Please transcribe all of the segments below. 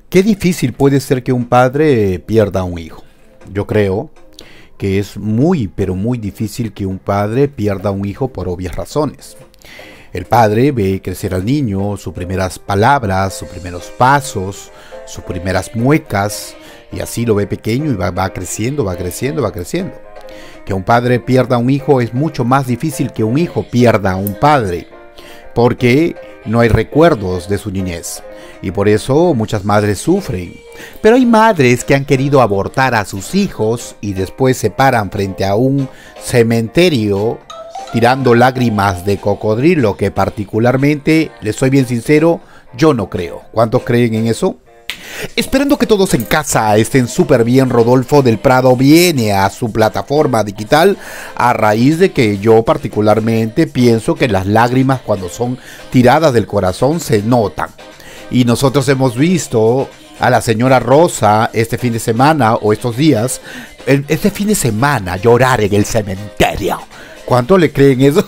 Qué difícil puede ser que un padre pierda a un hijo. Yo creo que es muy, pero muy difícil que un padre pierda a un hijo por obvias razones. El padre ve crecer al niño, sus primeras palabras, sus primeros pasos, sus primeras muecas, y así lo ve pequeño y va creciendo, va creciendo, va creciendo. Que un padre pierda a un hijo es mucho más difícil que un hijo pierda a un padre, porque no hay recuerdos de su niñez, y por eso muchas madres sufren. Pero hay madres que han querido abortar a sus hijos y después se paran frente a un cementerio tirando lágrimas de cocodrilo, que particularmente, les soy bien sincero, yo no creo. ¿Cuántos creen en eso? Esperando que todos en casa estén súper bien, Rodolfo del Prado viene a su plataforma digital a raíz de que yo particularmente pienso que las lágrimas cuando son tiradas del corazón se notan. Y nosotros hemos visto a la señora Rosa este fin de semana o estos días, este fin de semana llorar en el cementerio. ¿Cuánto le creen eso?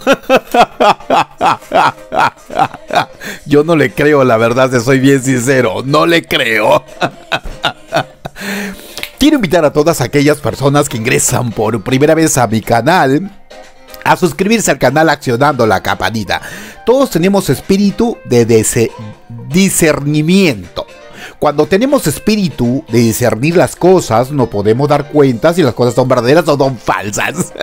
Yo no le creo, la verdad, te soy bien sincero. No le creo. Quiero invitar a todas aquellas personas que ingresan por primera vez a mi canal a suscribirse al canal accionando la campanita. Todos tenemos espíritu de discernimiento. Cuando tenemos espíritu de discernir las cosas, no podemos dar cuenta si las cosas son verdaderas o son falsas.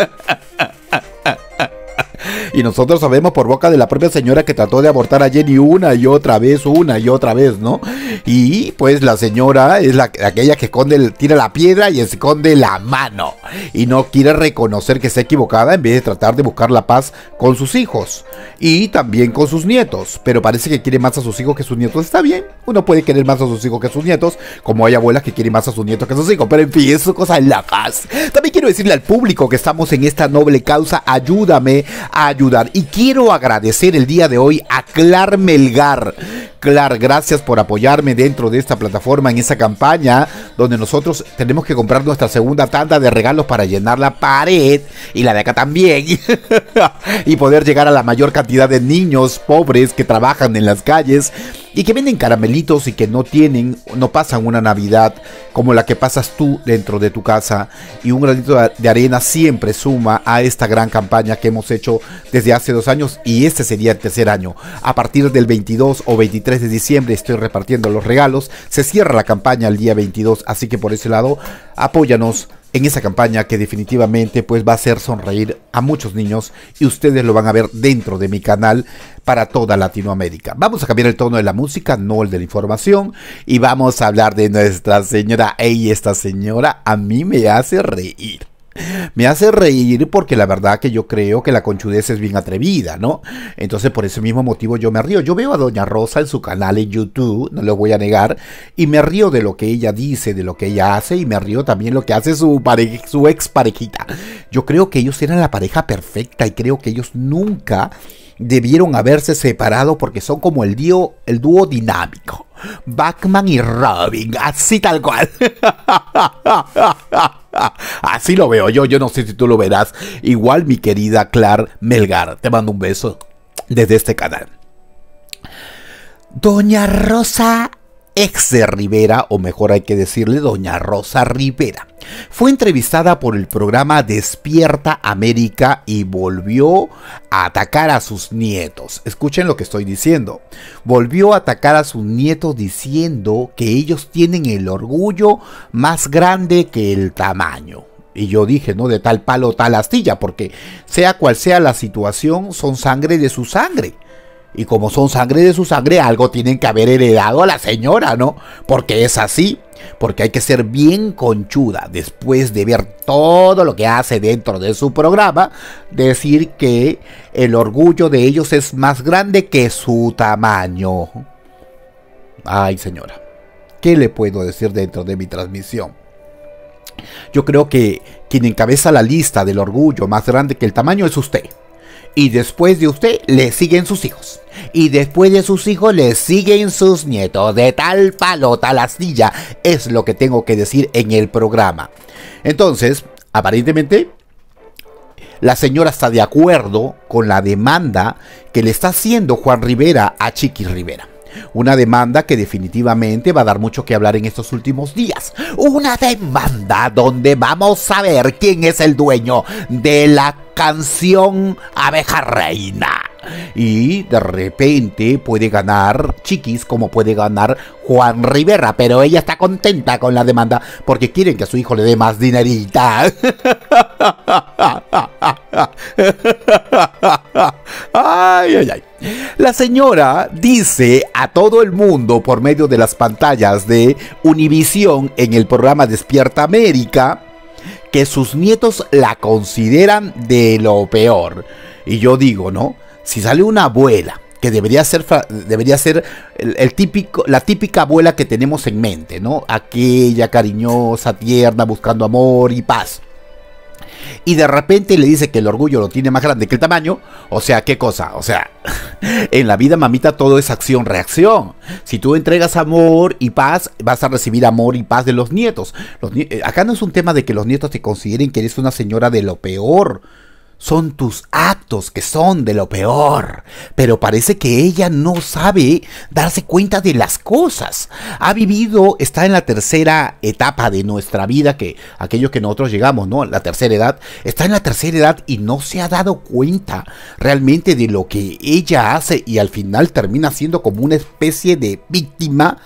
Y nosotros sabemos por boca de la propia señora que trató de abortar a Jenny una y otra vez, ¿no? Y pues la señora es aquella que tira la piedra y esconde la mano. Y no quiere reconocer que está equivocada en vez de tratar de buscar la paz con sus hijos. Y también con sus nietos. Pero parece que quiere más a sus hijos que a sus nietos. Está bien, uno puede querer más a sus hijos que a sus nietos. Como hay abuelas que quieren más a sus nietos que a sus hijos. Pero en fin, eso es cosa locas. También quiero decirle al público que estamos en esta noble causa. Ayúdame a ayudar. Y quiero agradecer el día de hoy a Clar Melgar. Clar, gracias por apoyarme dentro de esta plataforma en esa campaña donde nosotros tenemos que comprar nuestra segunda tanda de regalos para llenar la pared y la de acá también y poder llegar a la mayor cantidad de niños pobres que trabajan en las calles y que venden caramelitos y que no pasan una Navidad como la que pasas tú dentro de tu casa, y un granito de arena siempre suma a esta gran campaña que hemos hecho desde hace 2 años, y este sería el tercer año. A partir del 22 o 23 de diciembre estoy repartiendo los regalos, se cierra la campaña el día 22, así que por ese lado apóyanos en esa campaña que definitivamente pues va a hacer sonreír a muchos niños, y ustedes lo van a ver dentro de mi canal para toda Latinoamérica. Vamos a cambiar el tono de la música, no el de la información, y vamos a hablar de nuestra señora. Esta señora a mí me hace reír. Me hace reír porque la verdad que yo creo que la conchudez es bien atrevida, ¿no? Entonces por ese mismo motivo yo me río. Yo veo a Doña Rosa en su canal en YouTube, no lo voy a negar, y me río de lo que ella dice, de lo que ella hace, y me río también lo que hace su ex parejita. Yo creo que ellos eran la pareja perfecta y creo que ellos nunca debieron haberse separado porque son como el dúo dinámico. Batman y Robin, así tal cual. Así lo veo yo no sé si tú lo verás. Igual, mi querida Clar Melgar, te mando un beso desde este canal. Doña Rosa ex de Rivera, o mejor hay que decirle Doña Rosa Rivera, fue entrevistada por el programa Despierta América y volvió a atacar a sus nietos. Escuchen lo que estoy diciendo. Volvió a atacar a sus nietos diciendo que ellos tienen el orgullo más grande que el tamaño. Y yo dije, ¿no? De tal palo, tal astilla, porque sea cual sea la situación, son sangre de su sangre. Y como son sangre de su sangre, algo tienen que haber heredado a la señora, ¿no? Porque es así. Porque hay que ser bien conchuda después de ver todo lo que hace dentro de su programa, decir que el orgullo de ellos es más grande que su tamaño. Ay, señora, ¿qué le puedo decir dentro de mi transmisión? Yo creo que quien encabeza la lista del orgullo más grande que el tamaño es usted. Y después de usted le siguen sus hijos. Y después de sus hijos le siguen sus nietos. De tal palo, tal astilla. Es lo que tengo que decir en el programa. Entonces, aparentemente, la señora está de acuerdo con la demanda que le está haciendo Juan Rivera a Chiqui Rivera. Una demanda que definitivamente va a dar mucho que hablar en estos últimos días. Una demanda donde vamos a ver quién es el dueño de la canción Abeja Reina. Y de repente puede ganar Chiquis como puede ganar Juan Rivera, pero ella está contenta con la demanda porque quieren que a su hijo le dé más dinerita. Ay, ay, ay. La señora dice a todo el mundo por medio de las pantallas de Univisión en el programa Despierta América que sus nietos la consideran de lo peor. Y yo digo, ¿no? Si sale una abuela, que debería ser la típica abuela que tenemos en mente, ¿no? Aquella cariñosa, tierna, buscando amor y paz. Y de repente le dice que el orgullo lo tiene más grande que el tamaño. O sea, ¿qué cosa? O sea, en la vida, mamita, todo es acción-reacción. Si tú entregas amor y paz, vas a recibir amor y paz de los nietos. Acá no es un tema de que los nietos te consideren que eres una señora de lo peor. Son tus actos que son de lo peor. Pero parece que ella no sabe darse cuenta de las cosas. Ha vivido, está en la tercera etapa de nuestra vida, que aquellos que nosotros llegamos, ¿no? La tercera edad. Está en la tercera edad y no se ha dado cuenta realmente de lo que ella hace. Y al final termina siendo como una especie de víctima.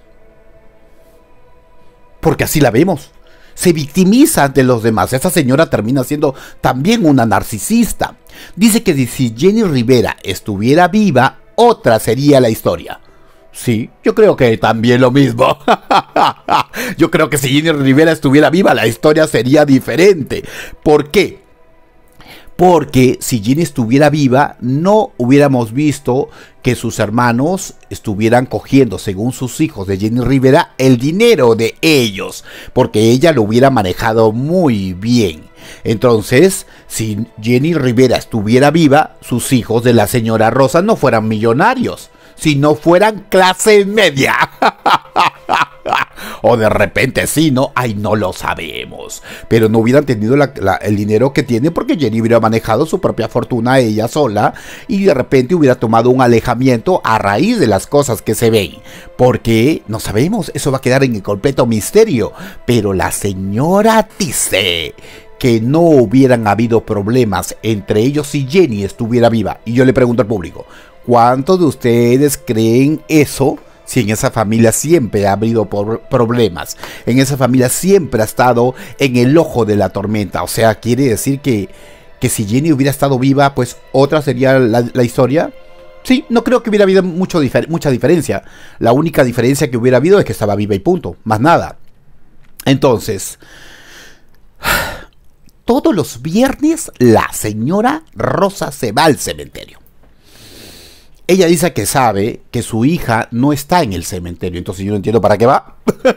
Porque así la vemos. Se victimiza ante los demás. Esa señora termina siendo también una narcisista. Dice que si Jenny Rivera estuviera viva, otra sería la historia. Sí, yo creo que también lo mismo. Yo creo que si Jenny Rivera estuviera viva, la historia sería diferente. ¿Por qué? Porque si Jenny estuviera viva, no hubiéramos visto que sus hermanos estuvieran cogiendo, según sus hijos de Jenny Rivera, el dinero de ellos. Porque ella lo hubiera manejado muy bien. Entonces, si Jenny Rivera estuviera viva, sus hijos de la señora Rosa no fueran millonarios, sino fueran clase media. O de repente sí, ¿no? Ay, no lo sabemos. Pero no hubieran tenido el dinero que tiene porque Jenny hubiera manejado su propia fortuna ella sola y de repente hubiera tomado un alejamiento a raíz de las cosas que se ven. Porque no sabemos, eso va a quedar en el completo misterio. Pero la señora dice que no hubieran habido problemas entre ellos si Jenny estuviera viva. Y yo le pregunto al público, ¿cuántos de ustedes creen eso? Si en esa familia siempre ha habido problemas, en esa familia siempre ha estado en el ojo de la tormenta. O sea, quiere decir que si Jenny hubiera estado viva, pues otra sería la historia. Sí, no creo que hubiera habido mucha diferencia. La única diferencia que hubiera habido es que estaba viva y punto, más nada. Entonces, todos los viernes la señora Rosa se va al cementerio. Ella dice que sabe que su hija no está en el cementerio. Entonces yo no entiendo para qué va.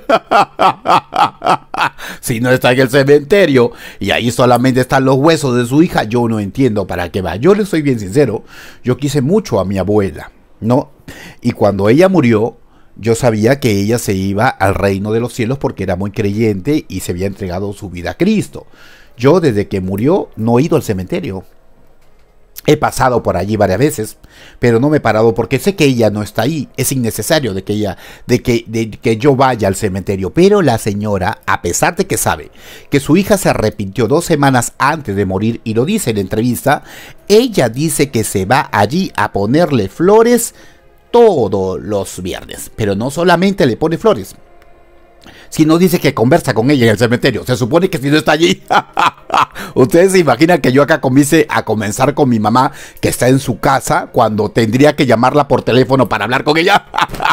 Si no está en el cementerio y ahí solamente están los huesos de su hija, yo no entiendo para qué va. Yo le soy bien sincero. Yo quise mucho a mi abuela, ¿no? Y cuando ella murió, yo sabía que ella se iba al reino de los cielos porque era muy creyente y se había entregado su vida a Cristo. Yo desde que murió no he ido al cementerio. He pasado por allí varias veces, pero no me he parado porque sé que ella no está ahí. Es innecesario de que yo vaya al cementerio. Pero la señora, a pesar de que sabe que su hija se arrepintió 2 semanas antes de morir y lo dice en la entrevista, ella dice que se va allí a ponerle flores todos los viernes. Pero no solamente le pone flores, sino dice que conversa con ella en el cementerio. Se supone que si no está allí. Ustedes se imaginan que yo acá comience a comenzar con mi mamá que está en su casa cuando tendría que llamarla por teléfono para hablar con ella.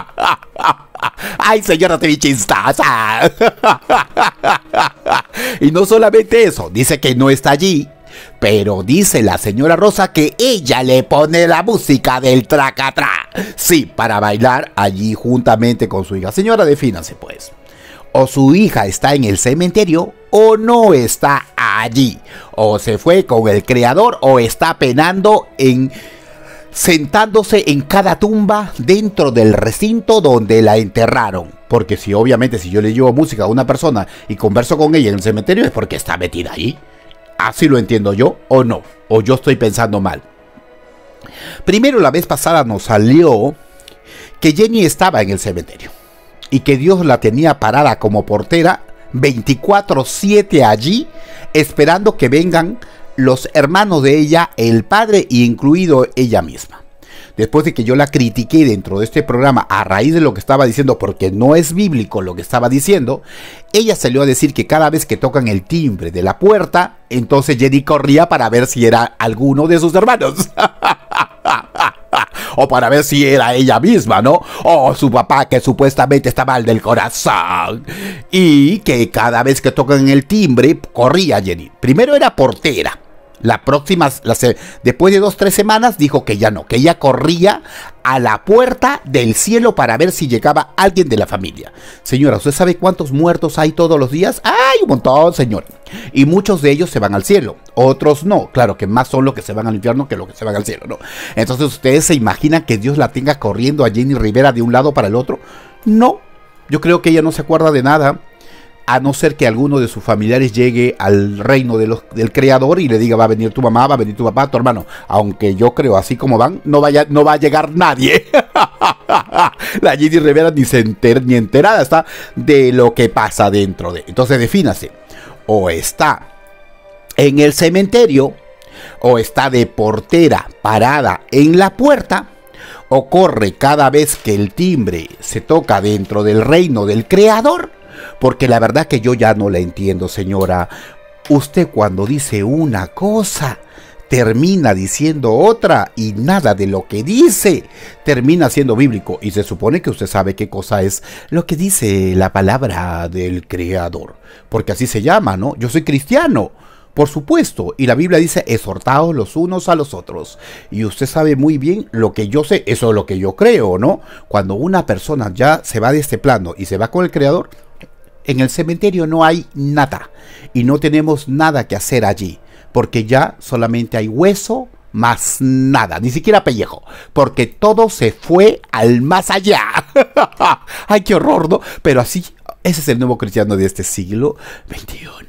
Ay, señora, te vi chistosa. Y no solamente eso, dice que no está allí, pero dice la señora Rosa que ella le pone la música del tracatrá. Sí, para bailar allí juntamente con su hija. Señora, defínase pues. O su hija está en el cementerio o no está allí. O se fue con el creador o está penando sentándose en cada tumba dentro del recinto donde la enterraron. Porque si obviamente si yo le llevo música a una persona y converso con ella en el cementerio es porque está metida ahí. Así lo entiendo yo o no. O yo estoy pensando mal. Primero la vez pasada nos salió que Jenny estaba en el cementerio y que Dios la tenía parada como portera 24/7 allí, esperando que vengan los hermanos de ella, el padre e incluido ella misma. Después de que yo la critiqué dentro de este programa a raíz de lo que estaba diciendo, porque no es bíblico lo que estaba diciendo, ella salió a decir que cada vez que tocan el timbre de la puerta, entonces Jenny corría para ver si era alguno de sus hermanos. O para ver si era ella misma, ¿no? O su papá, que supuestamente está mal del corazón. Y que cada vez que tocan el timbre, corría Jenny. Primero era portera. La próxima, después de 2-3 semanas, dijo que ya no, que ella corría a la puerta del cielo para ver si llegaba alguien de la familia. Señora, ¿usted sabe cuántos muertos hay todos los días? ¡Ay, un montón, señora! Y muchos de ellos se van al cielo, otros no. Claro que más son los que se van al infierno que los que se van al cielo, ¿no? Entonces, ¿ustedes se imaginan que Dios la tenga corriendo a Jenny Rivera de un lado para el otro? No, yo creo que ella no se acuerda de nada, a no ser que alguno de sus familiares llegue al reino del creador y le diga, va a venir tu mamá, va a venir tu papá, tu hermano. Aunque yo creo, así como van, no va a llegar nadie. La Jenny Rivera ni enterada está de lo que pasa dentro de. Entonces defínase, o está en el cementerio, o está de portera parada en la puerta, o corre cada vez que el timbre se toca dentro del reino del creador. Porque la verdad que yo ya no la entiendo, señora. Usted cuando dice una cosa, termina diciendo otra y nada de lo que dice termina siendo bíblico. Y se supone que usted sabe qué cosa es lo que dice la palabra del Creador. Porque así se llama, ¿no? Yo soy cristiano, por supuesto. Y la Biblia dice, exhortaos los unos a los otros. Y usted sabe muy bien lo que yo sé, eso es lo que yo creo, ¿no? Cuando una persona ya se va de este plano y se va con el Creador, en el cementerio no hay nada y no tenemos nada que hacer allí, porque ya solamente hay hueso más nada, ni siquiera pellejo, porque todo se fue al más allá. Ay, qué horror, ¿no? Pero así, ese es el nuevo cristiano de este siglo XXI.